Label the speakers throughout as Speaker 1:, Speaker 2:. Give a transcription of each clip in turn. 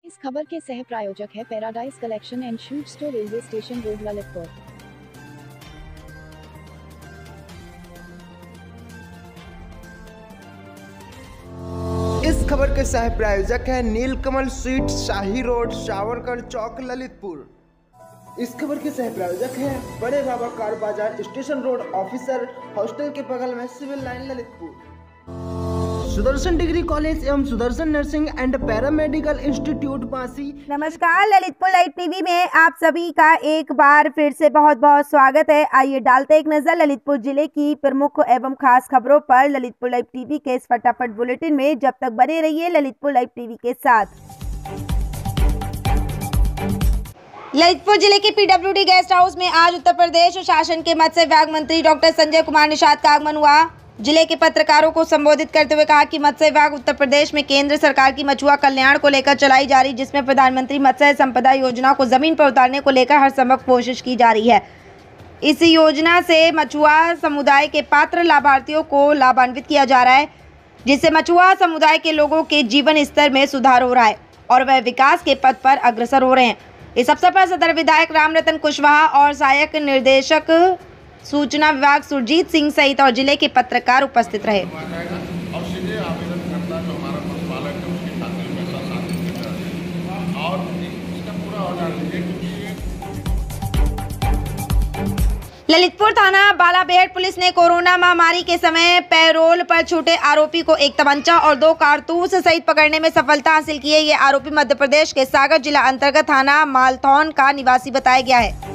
Speaker 1: इस खबर के सह प्रायोजक है paradise collection and shoot store, railway station road, Lalitpur.
Speaker 2: इस खबर के सह प्रायोजक है नीलकमल स्वीट, शाही रोड, सावरकर चौक, ललितपुर। इस खबर के सह प्रायोजक है Bade Baba car Bazar, station road, officer hostel के बगल में, civil line, Lalitpur. Sudarshan degree college एवं Sudarshan nursing and paramedical institute बासी।
Speaker 3: नमस्कार, ललितपुर लाइव टीवी में आप सभी का एक बार फिर से बहुत बहुत स्वागत है। आइए डालते एक नजर ललितपुर जिले की प्रमुख एवं खास खबरों पर ललितपुर लाइव टीवी के इस फटाफट बुलेटिन में। जब तक बने रहिए ललितपुर लाइव टीवी के साथ। ललितपुर जिले के पीडब्ल्यूडी गेस्ट हाउस में आज उत्तर प्रदेश शासन के मत्स्य विभाग मंत्री डॉक्टर संजय कुमार निषाद का आगमन हुआ। जिले के पत्रकारों को संबोधित करते हुए कहा कि मत्स्य विभाग उत्तर प्रदेश में केंद्र सरकार की मछुआ कल्याण को लेकर चलाई जा रही, जिसमें प्रधानमंत्री मत्स्य संपदा योजना को जमीन पर उतारने को लेकर हर संभव कोशिश की जा रही है। इस योजना से मछुआ समुदाय के पात्र लाभार्थियों को लाभान्वित किया जा रहा है, जिससे मछुआ समुदाय के लोगों के जीवन स्तर में सुधार हो रहा है और वह विकास के पथ पर अग्रसर हो रहे हैं। इस अवसर पर सदर विधायक रामरतन कुशवाहा और सहायक निर्देशक सूचना विभाग सुरजीत सिंह सहित और जिले के पत्रकार उपस्थित रहे। ललितपुर थाना बालाबेहट पुलिस ने कोरोना महामारी के समय पैरोल पर छूटे आरोपी को एक तमंचा और 2 कारतूस सहित पकड़ने में सफलता हासिल की है। ये आरोपी मध्य प्रदेश के सागर जिला अंतर्गत थाना मालथौन का निवासी बताया गया है।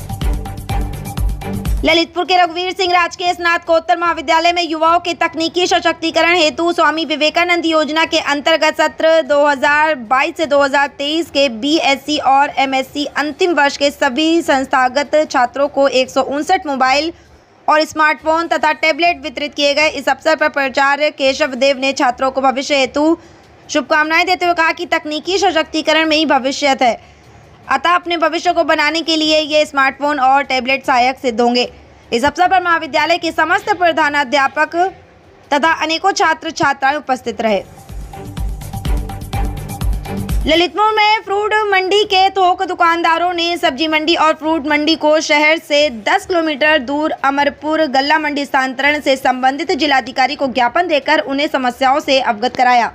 Speaker 3: ललितपुर के रघुवीर सिंह राजकीय स्नातकोत्तर महाविद्यालय में युवाओं के तकनीकी सशक्तिकरण हेतु स्वामी विवेकानंद योजना के अंतर्गत सत्र 2022 से 2023 के बीएससी और एमएससी अंतिम वर्ष के सभी संस्थागत छात्रों को 159 मोबाइल और स्मार्टफोन तथा टैबलेट वितरित किए गए। इस अवसर पर प्राचार्य केशव देव ने छात्रों को भविष्य हेतु शुभकामनाएं देते हुए कहा कि तकनीकी सशक्तिकरण में ही भविष्य है, अतः अपने भविष्य को बनाने के लिए ये स्मार्टफोन और टैबलेट सहायक सिद्ध होंगे। इस अवसर पर महाविद्यालय के समस्त प्रधानाध्यापक तथा अनेकों छात्र छात्राएं उपस्थित रहे। ललितपुर में फ्रूट मंडी के थोक दुकानदारों ने सब्जी मंडी और फ्रूट मंडी को शहर से 10 किलोमीटर दूर अमरपुर गल्ला मंडी स्थानांतरण से संबंधित जिलाधिकारी को ज्ञापन देकर उन्हें समस्याओं से अवगत कराया।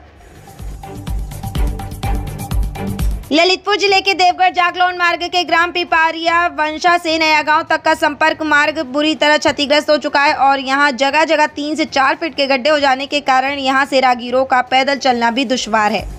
Speaker 3: ललितपुर जिले के देवगढ़ जागलौन मार्ग के ग्राम पिपारिया वंशा से नया गांव तक का संपर्क मार्ग बुरी तरह क्षतिग्रस्त हो चुका है और यहां जगह जगह 3 से 4 फीट के गड्ढे हो जाने के कारण यहां से राहगीरों का पैदल चलना भी दुश्वार है।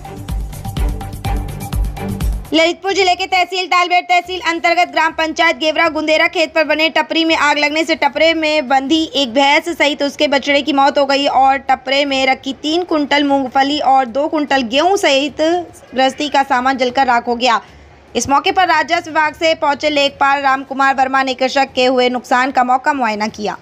Speaker 3: ललितपुर जिले के तहसील तालबेट तहसील अंतर्गत ग्राम पंचायत गेवरा गुंदेरा खेत पर बने टपरी में आग लगने से टपरे में बंधी एक भैंस सहित उसके बछड़े की मौत हो गई और टपरे में रखी 3 कुंटल मूंगफली और 2 कुंटल गेहूं सहित गृहस्थी का सामान जलकर राख हो गया। इस मौके पर राजस्व विभाग से पहुंचे लेखपाल राम कुमार वर्मा ने कृषक के हुए नुकसान का मौका मुआयना किया।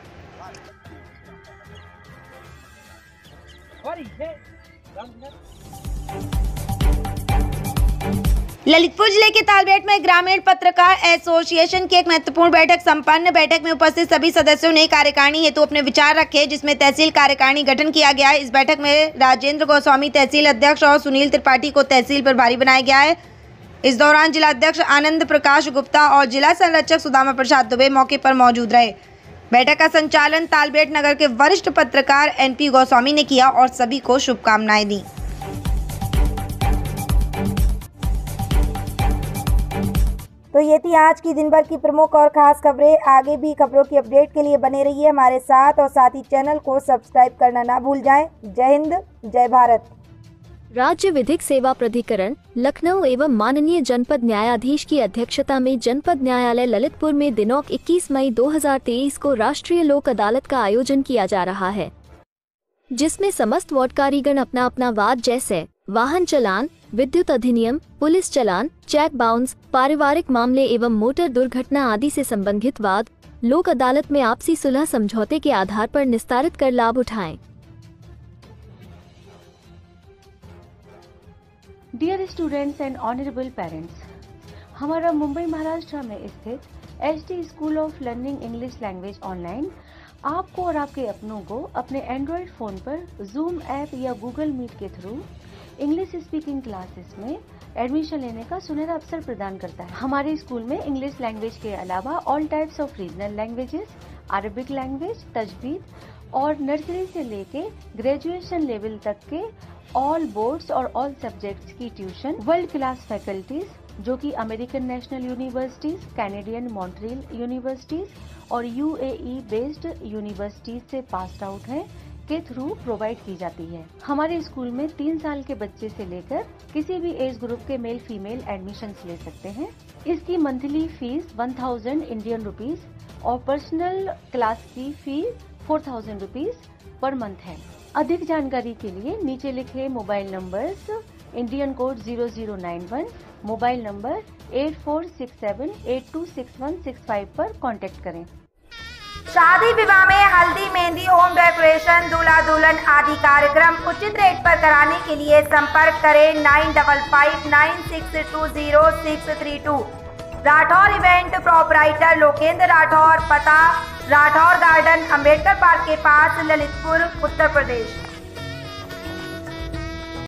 Speaker 3: ललितपुर जिले के तालबेट में ग्रामीण पत्रकार एसोसिएशन की एक महत्वपूर्ण बैठक संपन्न। बैठक में उपस्थित सभी सदस्यों ने कार्यकारिणी हेतु अपने विचार रखे, जिसमें तहसील कार्यकारिणी गठन किया गया है। इस बैठक में राजेंद्र गोस्वामी तहसील अध्यक्ष और सुनील त्रिपाठी को तहसील प्रभारी बनाया गया है। इस दौरान जिला अध्यक्ष आनंद प्रकाश गुप्ता और जिला संरक्षक सुदामा प्रसाद दुबे मौके पर मौजूद रहे। बैठक का संचालन तालबेट नगर के वरिष्ठ पत्रकार एनपी गोस्वामी ने किया और सभी को शुभकामनाएं दी। तो ये थी आज की दिन भर की प्रमुख और खास खबरें। आगे भी खबरों की अपडेट के लिए बने रहिए हमारे साथ और साथ ही चैनल को सब्सक्राइब करना ना भूल जाएं। जय हिंद, जय भारत।
Speaker 4: राज्य विधिक सेवा प्राधिकरण लखनऊ एवं माननीय जनपद न्यायाधीश की अध्यक्षता में जनपद न्यायालय ललितपुर में दिनांक 21 मई 2023 को राष्ट्रीय लोक अदालत का आयोजन किया जा रहा है, जिसमें समस्त वादकारीगण अपना अपना वाद जैसे वाहन चलान, विद्युत अधिनियम, पुलिस चलान, चेक बाउंस, पारिवारिक मामले एवं मोटर दुर्घटना आदि से संबंधित वाद लोक अदालत में आपसी सुलह समझौते के आधार पर निस्तारित कर लाभ उठाएं।
Speaker 5: Dear students and honourable parents, हमारा मुंबई महाराष्ट्र में स्थित HD school of learning English language online आपको और आपके अपनों को अपने एंड्रॉयड फ़ोन पर जूम ऐप या गूगल मीट के थ्रू इंग्लिश स्पीकिंग क्लासेस में एडमिशन लेने का सुनहरा अवसर प्रदान करता है। हमारे स्कूल में इंग्लिश लैंग्वेज के अलावा all types of regional languages, Arabic language, तजवीद और नर्सरी से लेके ग्रेजुएशन लेवल तक के ऑल बोर्ड्स और ऑल सब्जेक्ट्स की ट्यूशन, वर्ल्ड क्लास फैकल्टीज जो कि American national universities, Canadian Montreal universities और यूएई बेस्ड यूनिवर्सिटीज से पास आउट हैं के थ्रू प्रोवाइड की जाती है। हमारे स्कूल में 3 साल के बच्चे से लेकर किसी भी एज ग्रुप के मेल फीमेल एडमिशन ले सकते हैं। इसकी मंथली फीस 1000 इंडियन रुपीज और पर्सनल क्लास की फी 4000 रुपीज पर मंथ है। अधिक जानकारी के लिए नीचे लिखे mobile numbers Indian code 0091, mobile number 8467826165 पर कांटेक्ट करें।
Speaker 3: शादी विवाह में हल्दी, मेहंदी, होम डेकोरेशन, दूल्हा दुल्हन आदि कार्यक्रम उचित रेट पर कराने के लिए संपर्क करें 9559620632। राठौर इवेंट प्रोपराइटर लोकेंद्र राठौर, पता राठौर गार्डन, अंबेडकर पार्क के पास, ललितपुर, उत्तर प्रदेश।